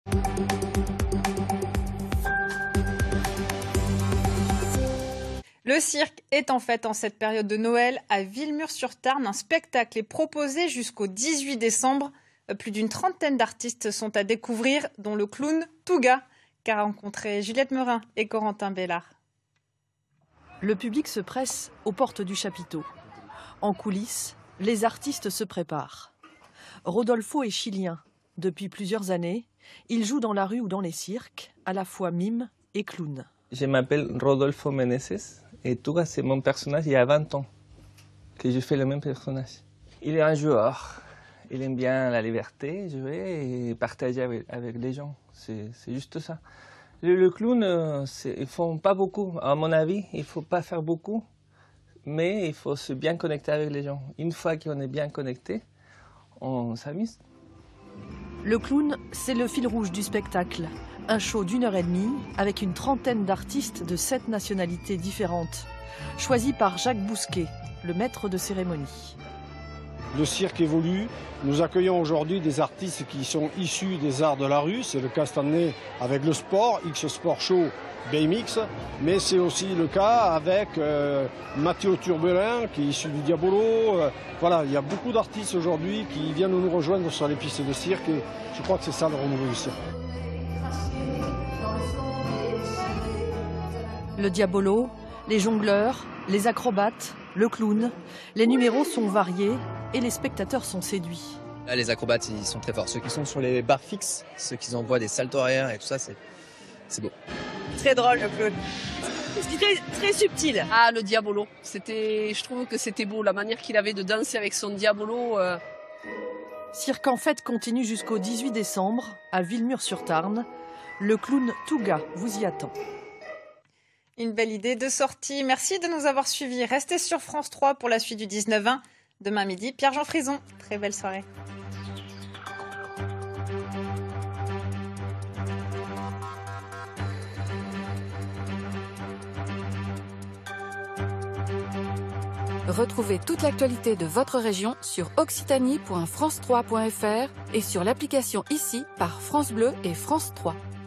Le cirque est en fête en cette période de Noël. À Villemur-sur-Tarn, un spectacle est proposé jusqu'au 18 décembre. Plus d'une trentaine d'artistes sont à découvrir, dont le clown Touga, qu'a rencontré Juliette Meurin et Corentin Bellard. Le public se presse aux portes du chapiteau. En coulisses, les artistes se préparent. Rodolfo est chilien. Depuis plusieurs années, il joue dans la rue ou dans les cirques, à la fois mime et clown. Je m'appelle Rodolfo Meneses et Touga, c'est mon personnage il y a 20 ans que je fais le même personnage. Il est un joueur, il aime bien la liberté, jouer et partager avec les gens, c'est juste ça. Le clown, ils ne font pas beaucoup, à mon avis, il ne faut pas faire beaucoup, mais il faut se bien connecter avec les gens. Une fois qu'on est bien connecté, on s'amuse. Le clown, c'est le fil rouge du spectacle. Un show d'1h30 avec une trentaine d'artistes de 7 nationalités différentes. Choisi par Jacques Bousquet, le maître de cérémonie. Le cirque évolue. Nous accueillons aujourd'hui des artistes qui sont issus des arts de la rue. C'est le cas cette année avec le sport, X Sport Show BMX. Mais c'est aussi le cas avec Matteo Turbelin qui est issu du Diabolo. Voilà, il y a beaucoup d'artistes aujourd'hui qui viennent nous rejoindre sur les pistes de cirque. Et je crois que c'est ça le renouveau du cirque. Le Diabolo, les jongleurs, les acrobates, le clown. Les numéros sont variés et les spectateurs sont séduits. Là, les acrobates, ils sont très forts. Ceux qui sont sur les barres fixes, ceux qui envoient des saltos arrière et tout ça, c'est beau. Très drôle, le clown. C'était très subtil. Ah, le Diabolo. Je trouve que c'était beau, la manière qu'il avait de danser avec son Diabolo. Cirque en fête continue jusqu'au 18 décembre à Villemur-sur-Tarn. Le clown Touga vous y attend. Une belle idée de sortie. Merci de nous avoir suivis. Restez sur France 3 pour la suite du 19-20. Demain midi, Pierre-Jean Frison. Très belle soirée. Retrouvez toute l'actualité de votre région sur occitanie.france3.fr et sur l'application ici par France Bleu et France 3.